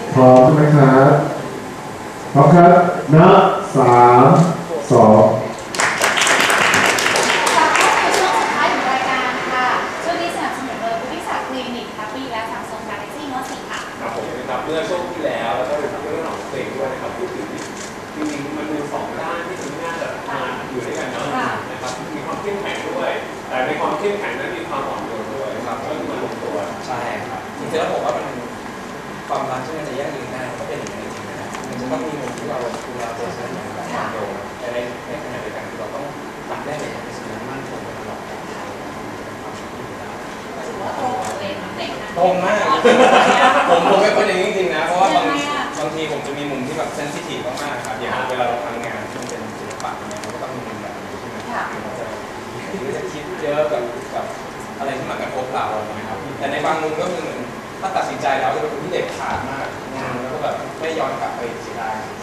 พร้อมไหมครับพร้อมครับนับ3 2 เมื่อช่วงที่แล้วแล้วก็เรื่องของเพลงด้วยนะครับพูดถึงจริงๆมันเป็น2 ด้านที่มันน่าจะมาอยู่ด้วยกันเนาะนะครับมีความเข้มแข็งด้วยแต่ในความเข้มแข็งนั้นมีความอ่อนโยนด้วยครับก็คือมันลงตัวใช่ครับจริงๆแล้วผมว่ามันความรักที่มันจะยั่งยืนได้ก็เป็นอย่างนี้จริงๆนะครับมันจะต้องมีมุมที่เราดูแลตัวเองอย่างแบบอ่อนโยนแต่ในขณะเดียวกันเราต้องตัดได้ในความเป็นสิ่งที่มั่นคงตลอดตรงมากผมเป็นคนอย่างนี้จริงๆนะเพราะว่าบางทีผมจะมีมุมที่แบบเซนซิทีฟมากๆครับอย่างเวลาเราทำงานที่มันเป็นศิลปะเนี่ยเราก็ต้องมีมุมแบบนี้ใช่ไหมเราจะคิดเยอะกับอะไรที่มากระทบเรานะครับแต่ในบางมุมก็คือเหมือนถ้าตัดสินใจแล้วจะเป็นคนที่เด็ดขาดมากแล้วก็แบบไม่ย้อนกลับไปเสียดายใจ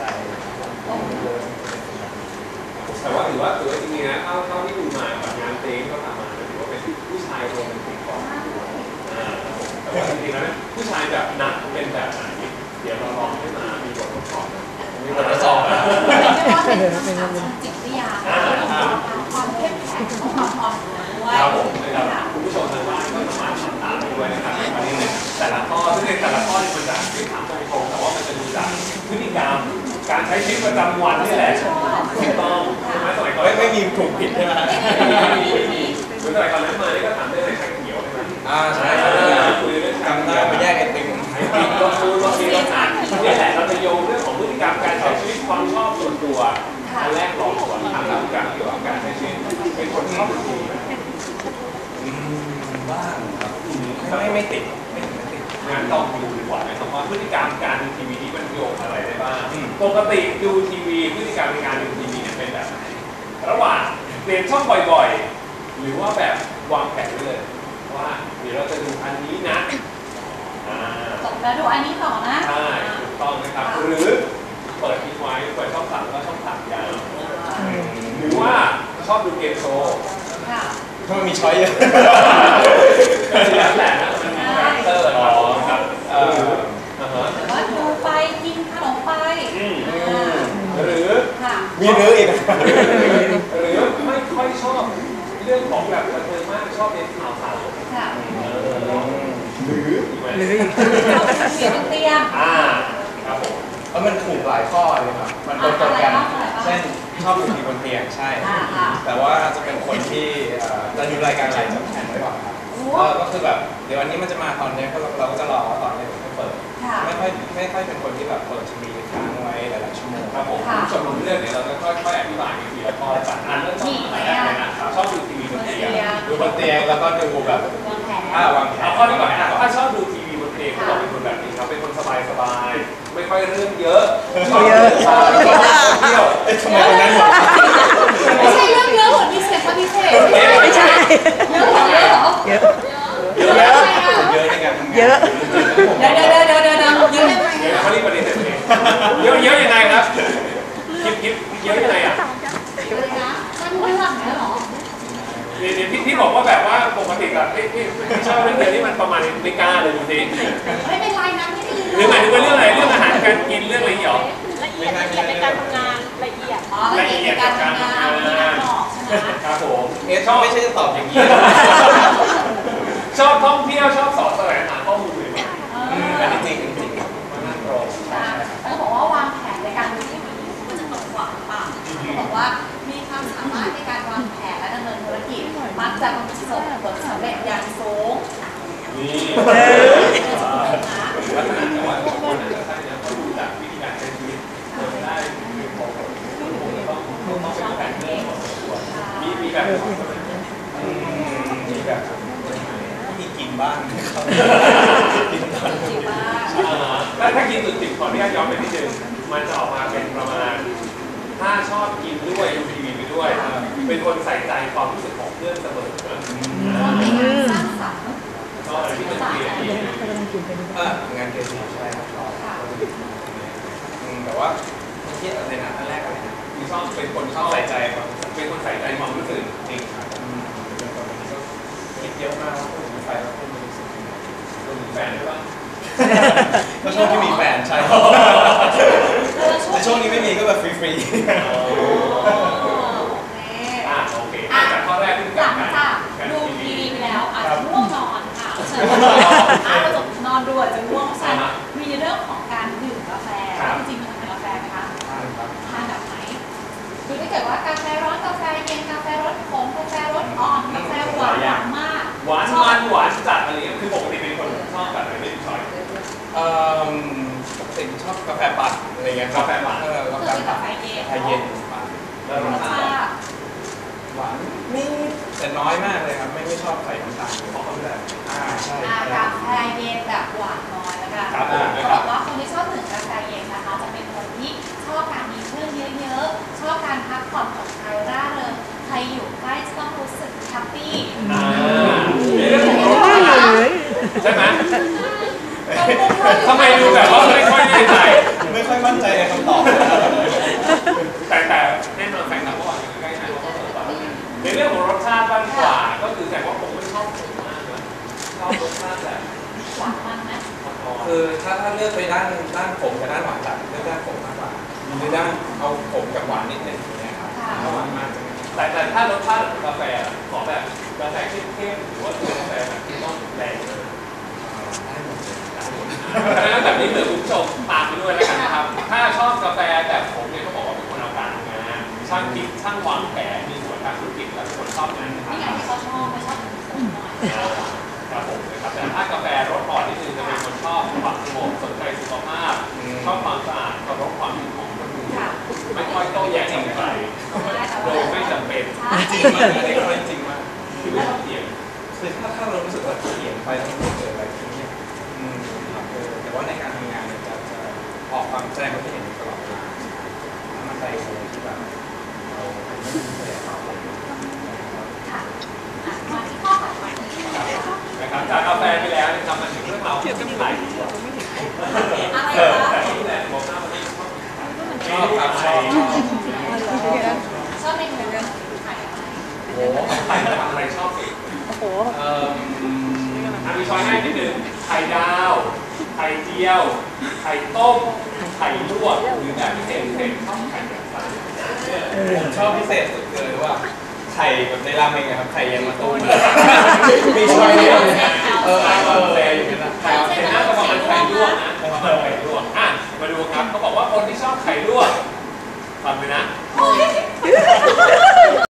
แต่ว่าถือว่าจริงๆนะเท่าที่ดูมาแบบงานเพลงก็ทำมาถือว่าเป็นผู้ชายโรแมนติกก่อนแต่ว่าจริงๆแล้วผู้ชายแบบนักเป็นแบบไหนเดี๋ยวเราลองให้มามีบททดสอบมีบททดสอบนะเป็นจิตวิทยาความเข้มแข็งของความอ่อนโยนด้วยครับผมคุณผู้ชมทางบ้านก็สามารถทำตามได้ด้วยนะครับอันนี้เนี่ยแต่ละข้อซึ่งในแต่ละข้อนี่มันจะไม่ถามตรงๆแต่ว่ามันจะดูจากพฤติกรรมการใช้ชีวิตประจำวันนี่แหละถูกต้องสมัยก่อนไม่มีถูกผิดใช่ไหมสมัยก่อนนั้นมานี่ก็ถามได้เลยใครเขียวใช่ไหมใช่คุยเรื่องจำได้ไปแยกกันเป็นเราคุยเรามีเราอ่านนี่แหละเราจะโยงเรื่องของพฤติกรรมการใช้ชีวิตความชอบส่วนตัวอันแรกลองก่อนถามพฤติกรรมเกี่ยวกับการใช้ชีวิตเป็นคนชอบดูทีวีบ้างครับไม่ติดงั้นลองดูดีกว่านะครับว่าพฤติกรรมการดูทีวีนี้มันโยงอะไรได้บ้างปกติดูทีวีพฤติกรรมในการดูทีวีเนี่ยเป็นแบบไหนระหว่างเปลี่ยนช่องบ่อยๆหรือว่าแบบวางแผนเลยว่าเดี๋ยวเราจะดูอันนี้นะจบแล้วดูอันนี้ต่อนะใช่ถูกต้องนะครับหรือเปิดทิ้งไว้เปิดช่อง3แล้วก็ช่อง3ยาวหรือว่าชอบดูเกมโชว์ถ้ามันมีช้อยเยอะแล้วแต่นะมันมีแฟกเตอร์ครับหรือว่าดูไปกินขนมไปหรือมีเนื้ออีกหรือไม่ค่อยชอบเรื่องของแบบบันเทิงมากชอบเรียนข่าวสารหรือเสียงเตี้ยครับผมเพราะมันถูกหลายข้อเลยครับมันตรงกันเช่นชอบดูทีบนเตียงใช่แต่ว่าจะเป็นคนที่จะดูรายการอะไรจะแข่งไว้ก่อนครับก็คือแบบเดี๋ยววันนี้มันจะมาตอนนี้เราก็จะรอตอนนี้ถึงจะเปิดไม่ค่อยเป็นคนที่แบบเปิดทีวีค้างไว้หลายๆชั่วโมงครับผมชมรมเรื่องเนี่ยเราจะค่อยๆอธิบายทีละข้อจากนั้นเริ่มต้นอะไรแรกเลยนะชอบดูทีวีบนเตียงแล้วก็ดูแบบวางแผนเอาข้อนี้ก่อนถ้าชอบดูทีวีบนเตียงก็ต้องเป็นคนแบบนี้ครับเป็นคนสบายไม่ค่อยเรื่องเยอะชอบเที่ยวทำไมตรงนั้นหมดไม่ใช่เรื่องเยอะหมดพิเศษพิเศษไม่ใช่เยอะเหรอเยอะในการทำงานเยอะเดี๋ยวเขาเรียกประเด็นเองเยอะยังไงครับคิดเยอะยังไงอ่ะมันไม่หลังเหรอพี่บอกว่าแบบว่าปกติกับพี่ชอบเรื่องเดียวที่มันประมาณไม่กล้าเลยดูสิไม่เป็นไรนะไม่ดีหรือหมายถึงว่าเรื่องอะไรเรื่องอาหารการกินเรื่องอะไรหรอละเอียดในการทำงานละเอียดในการทำงานครับผมชอบไม่ใช่จะตอบอย่างนี้ชอบท่องเที่ยวชอบสอบแสวงหาข้อมูลเลยอันนี้จริงมันน่าตรงแล้วก็บอกว่าวางแผนในการดูทีวีมันจะตรงกว่าป่ะบอกว่ามีความสามารถในการวางแผนและดำเนินธุรกิจมักจะประสบผลสำเร็จอย่างสูงนี่แต่ว่าทุกคนจะใช้เนี่ยเขารู้จักวิธีการใช้ชีวิตได้ต้องเป็นแผนเรื่องของตัวมีแบบมีกินบ้างกินบ้างถ้ากินสุดจิตขออนุญาตย้อนไปนิดนึงมันจะออกมาเป็นประมาณถ้าชอบกินด้วยดูทีวีไปด้วยเป็นคนใส่ใจความรู้สึกของเพื่อนเสมอสร้างสรรค์ชอบอะไรที่มันเปลี่ยนงานเกมใช่ครับชอบแต่ว่าที่อะไรนะอันแรกอะไรนะคือชอบเป็นคนชอบใส่ใจเป็นคนใส่ใจความรู้สึกจริงครับเป็นคนที่ก็คิดเยอะมากว่าพูดถึงใครแล้วพูดถึงแฟนด้วยป่ะก็ช่วงที่มีแฟนใช่แต่ช่วงนี้ไม่มีก็แบบฟรีโอเคจากข้อแรกที่หลังจากดูทีวีไปแล้วอาจจะง่วงนอนค่ะเชิญเราจะนอนดูอาจจะง่วงใช่มีเรื่องของการดื่มกาแฟจริงๆมันเป็นกาแฟไหมคะทานแบบไหนคือถ้าเกิดว่ากาแฟร้อนกาแฟเย็นกาแฟรสขมกาแฟรสอ่อนกาแฟหวานมากหวานมันหวานจัดอะไรอย่างเงี้ยคือปกติเป็นคนชอบแบบไหนไม่ชอบปกติชอบกาแฟปั่นอะไรเงี้ยกาแฟปั่นคือกาแฟเย็นกาแฟเย็นปั่นแล้วรสชาติหวานนิดแต่น้อยมากเลยครับไม่ชอบใส่น้ำตาลเพราะเขาแบบใช่กาแฟเย็นแบบหวานน้อยแล้วกันเขาบอกว่าคนที่ชอบดื่มกาแฟเย็นนะคะจะเป็นคนที่ชอบการมีเพื่อนเยอะๆชอบการพักผ่อนผ่อนคลายร่าเริงใครอยู่ใกล้จะต้องรู้สึกแฮปปี้ในเรื่องของรสชาติใช่ไหมทำไมดูแบบว่าไม่ค่อยแน่ใจไม่ค่อยมั่นใจในคำตอบแต่แน่นอนแฟนคลับก็ว่าใกล้ๆนะเขาก็บอกในเรื่องของรสชาติบ้างกว่าก็คือแต่ว่าผมไม่ชอบผมมากนะชอบรสชาติแบบหวานมันไหมคือถ้าเลือกไปด้านผมกับด้านหวานจัดเลือกด้านผมมากกว่าหรือด้านเอาผมกับหวานนิดนึงอย่างเงี้ยครับหวานมากแต่ถ้ารสชาติของกาแฟขอแบบกาแฟเข้มๆหรือว่าตัวกาแฟแบบที่ต้องแรงแบบนี้เหลือคุณผู้ชมตามไปด้วยแล้วกันนะครับถ้าชอบกาแฟแบบผมเนี่ยเขาบอกว่าเป็นคนเอาการทำงานช่างคิดช่างวางแผนมีหัวทางธุรกิจและเป็นคนชอบงานนะครับนี่ไงที่เขาชอบไม่ชอบผมหน่อยครับผมนะครับแต่ถ้ากาแฟรสอ่อนนิดนึงจะเป็นคนชอบความสงบสนใจสุขภาพชอบความสะอาดเคารพความคิดของคนอื่นไม่ค่อยโต้แย้งกับใครโดยไม่จำเป็นจริงมากเลยจริงมากคือไม่ต้องเถียงคือถ้าเรารู้สึกว่าเถียงไปแล้วมันเกิดอะไรขึ้นเนี่ยแต่ว่าในการทำงานจะออกความแสดงความคิดเห็นตลอดเวลาถ้ามันไปโดยที่แบบเราไม่มีแสดงความคิดเห็นค่ะมาที่ข้อต่อไปนะครับจากกาแฟไปแล้วนะครับมันถึงเรื่องราวของไข่อะไรคะแต่ที่แหละบอกหน้ามันไม่ชอบครับชอบในเรื่องไข่อะไรโอ้ไข่ทำอะไรชอบสิโอ้โหมีช้อยให้นิดนึงไข่ดาวไข่เจียวไข่ต้มไข่ลวกหรือแบบพิเศษชอบไข่แบบไหนผมชอบพิเศษสุดเลยว่าไข่แบบในราเมงครับไข่เย็นมาต้มมีช้อยเนี่ยแต่อยู่นั่นไข่หน้าประมาณไข่ลวกนะประมาณไข่ลวกมาดูครับเขาบอกว่าคนที่ชอบไข่ลวกฟังไปนะ